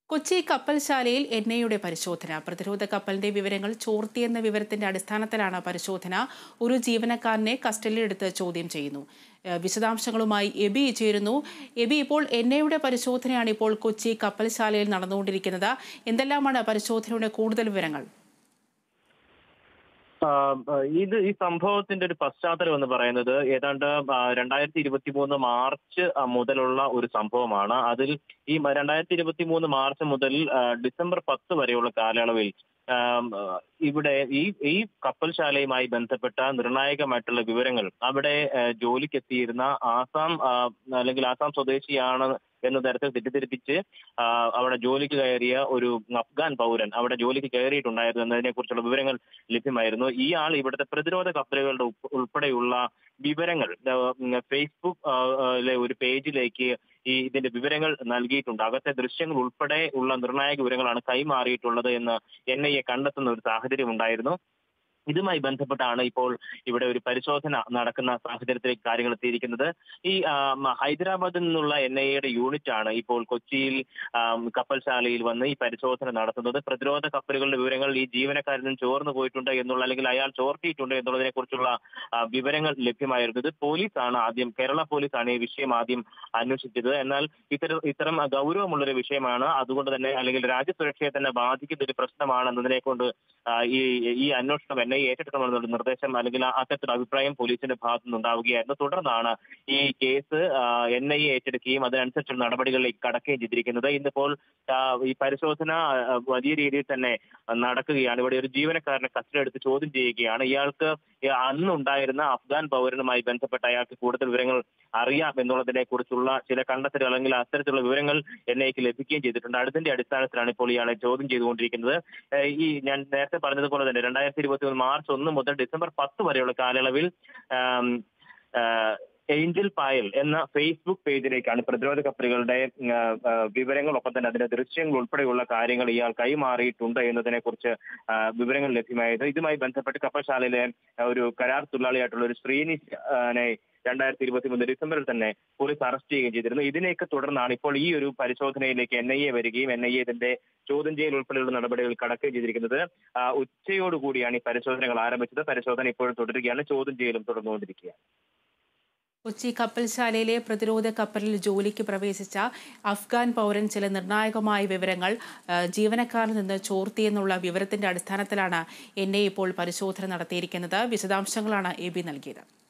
കൊച്ചി കപ്പൽശാലയിൽ എണ്ണയുടെ പരിശോധന. പ്രതിരോധ കപ്പലിന്റെ വിവരങ്ങൾ ചോർത്തിയെന്ന വിവരത്തിന്റെ അടിസ്ഥാനത്തിലാണ് പരിശോധന. ഒരു ജീവനക്കാരനെ കസ്റ്റഡിയിലെടുത്ത് ചോദ്യം ചെയ്യുന്നു. വിശദാംശങ്ങളുമായി എബി ചേരുന്നു. എബി, ഇപ്പോൾ എണ്ണയുടെ പരിശോധനയാണ് ഇപ്പോൾ കൊച്ചി കപ്പൽശാലയിൽ നടന്നുകൊണ്ടിരിക്കുന്നത്. എന്തെല്ലാമാണ് പരിശോധനയുടെ കൂടുതൽ വിവരങ്ങൾ? ഈ സംഭവത്തിന്റെ ഒരു പശ്ചാത്തലം എന്ന് പറയുന്നത് ഏതാണ്ട് 2023 മാർച്ച് മുതലുള്ള ഒരു സംഭവമാണ്. അതിൽ ഈ 2023 മാർച്ച് മുതൽ ഡിസംബർ 10 വരെയുള്ള കാലയളവിൽ ഇവിടെ ഈ കപ്പൽശാലയുമായി ബന്ധപ്പെട്ട നിർണായകമായിട്ടുള്ള വിവരങ്ങൾ അവിടെ ജോലിക്കെത്തിയിരുന്ന ആസാം അല്ലെങ്കിൽ ആസാം സ്വദേശിയാണ് എന്ന തരത്തിൽ തെറ്റിദ്ധരിപ്പിച്ച് അവിടെ ജോലിക്ക് കയറിയ ഒരു അഫ്ഗാൻ പൗരൻ അവിടെ ജോലിക്ക് കയറിയിട്ടുണ്ടായിരുന്നു എന്നതിനെ കുറിച്ചുള്ള വിവരങ്ങൾ ലഭ്യമായിരുന്നു. ഇയാൾ ഇവിടുത്തെ പ്രതിരോധ കപ്പലുകളുടെ ഉൾപ്പെടെയുള്ള വിവരങ്ങൾ ഫേസ്ബുക്ക് ഒരു പേജിലേക്ക് ഇതിന്റെ വിവരങ്ങൾ നൽകിയിട്ടുണ്ട്. അകത്തെ ദൃശ്യങ്ങൾ ഉൾപ്പെടെ ഉള്ള നിർണായക വിവരങ്ങളാണ് കൈമാറിയിട്ടുള്ളത് എന്ന് NIA കണ്ടെത്തുന്ന ഒരു സാഹചര്യം ഉണ്ടായിരുന്നു. ഇതുമായി ബന്ധപ്പെട്ടാണ് ഇപ്പോൾ ഇവിടെ ഒരു പരിശോധന നടക്കുന്ന സാഹചര്യത്തിലേക്ക് കാര്യങ്ങൾ എത്തിയിരിക്കുന്നത്. ഈ ഹൈദരാബാദിൽ നിന്നുള്ള NIAയുടെ യൂണിറ്റ് ആണ് ഇപ്പോൾ കൊച്ചിയിൽ കപ്പൽശാലയിൽ വന്ന് ഈ പരിശോധന നടത്തുന്നത്. പ്രതിരോധ കപ്പലുകളുടെ വിവരങ്ങൾ ഈ ജീവനക്കാരിൽ നിന്ന് ചോർന്നു പോയിട്ടുണ്ട് എന്നുള്ള, അല്ലെങ്കിൽ അയാൾ ചോർത്തിയിട്ടുണ്ട് എന്നുള്ളതിനെ കുറിച്ചുള്ള വിവരങ്ങൾ ലഭ്യമായിരുന്നു. ഇത് പോലീസാണ് ആദ്യം, കേരള പോലീസാണ് ഈ വിഷയം ആദ്യം അന്വേഷിച്ചത്. എന്നാൽ ഇത്തരം ഗൗരവമുള്ളൊരു വിഷയമാണ്, അതുകൊണ്ട് തന്നെ അല്ലെങ്കിൽ രാജ്യസുരക്ഷയെ തന്നെ ബാധിക്കുന്ന ഒരു പ്രശ്നമാണ് എന്നതിനെ കൊണ്ട് ഈ അന്വേഷണം NIA ഏറ്റെടുക്കണമെന്നുള്ള നിർദ്ദേശം അല്ലെങ്കിൽ അത്തരത്തിലുള്ള അഭിപ്രായം പോലീസിന്റെ ഭാഗത്തു നിന്നുണ്ടാവുകയായിരുന്നു. തുടർന്നാണ് ഈ കേസ് NIA ഏറ്റെടുക്കുകയും അതിനനുസരിച്ചുള്ള നടപടികളിലേക്ക് കടക്കുകയും ചെയ്തിരിക്കുന്നത്. ഇന്നിപ്പോൾ ഈ പരിശോധന വലിയ രീതിയിൽ തന്നെ നടക്കുകയാണ്. ഇവിടെ ഒരു ജീവനക്കാരനെ കസ്റ്റഡി എടുത്ത് ചോദ്യം ചെയ്യുകയാണ്. ഇയാൾക്ക് അന്നുണ്ടായിരുന്ന അഫ്ഗാൻ പൗരനുമായി ബന്ധപ്പെട്ട അയാൾക്ക് കൂടുതൽ വിവരങ്ങൾ അറിയാം എന്നുള്ളതിനെ കുറിച്ചുള്ള ചില കണ്ടെത്തലുകൾ അല്ലെങ്കിൽ അത്തരത്തിലുള്ള വിവരങ്ങൾ NIAക്ക് ലഭിക്കുകയും ചെയ്തിട്ടുണ്ട്. അതിന്റെ അടിസ്ഥാനത്തിലാണ് ഇപ്പോൾ ഇയാളെ ചോദ്യം ചെയ്തുകൊണ്ടിരിക്കുന്നത്. ഈ ഞാൻ നേരത്തെ പറഞ്ഞതുപോലെ തന്നെ 2023 മാർച്ച് 1 മുതൽ ഡിസംബർ 10 വരെയുള്ള കാലയളവിൽ ഏഞ്ചൽ പായൽ എന്ന ഫേസ്ബുക്ക് പേജിലേക്കാണ് പ്രതിരോധ കപ്പലുകളുടെ വിവരങ്ങൾ, ഒപ്പം തന്നെ അതിന്റെ ദൃശ്യങ്ങൾ ഉൾപ്പെടെയുള്ള കാര്യങ്ങൾ ഇയാൾ കൈമാറിയിട്ടുണ്ട് എന്നതിനെ കുറിച്ച് വിവരങ്ങൾ ലഭ്യമായത്. ഇതുമായി ബന്ധപ്പെട്ട് കപ്പൽശാലയിലെ ഒരു കരാർ തൊഴിലാളിയായിട്ടുള്ള ഒരു ശ്രീനിഷിനെ 2023 ഡിസംബറിൽ തന്നെ പോലീസ് അറസ്റ്റ് ചെയ്യുകയും ചെയ്തിരുന്നു. ഇതിനെയൊക്കെ തുടർന്നാണ് ഇപ്പോൾ ഈ ഒരു പരിശോധനയിലേക്ക് NIA വരികയും NIA ഇതിന്റെ ചോദ്യം ചെയ്യൽ ഉൾപ്പെടെയുള്ള നടപടികൾ കടക്കുകയും ചെയ്തിരിക്കുന്നത്. ഉച്ചയോടുകൂടിയാണ് ഈ പരിശോധനകൾ ആരംഭിച്ചത്. പരിശോധന ഇപ്പോഴും തുടരുകയാണ്, ചോദ്യം ചെയ്യലും തുടർന്നുകൊണ്ടിരിക്കുകയാണ്. കൊച്ചി കപ്പൽശാലയിലെ പ്രതിരോധ കപ്പലിൽ ജോലിക്ക് പ്രവേശിച്ച അഫ്ഗാൻ പൗരൻ ചില നിർണായകമായ വിവരങ്ങൾ ജീവനക്കാരിൽ നിന്ന് ചോർത്തിയെന്നുള്ള വിവരത്തിന്റെ അടിസ്ഥാനത്തിലാണ് NIA ഇപ്പോൾ പരിശോധന നടത്തിയിരിക്കുന്നത്. വിശദാംശങ്ങളാണ് എബി നൽകിയത്.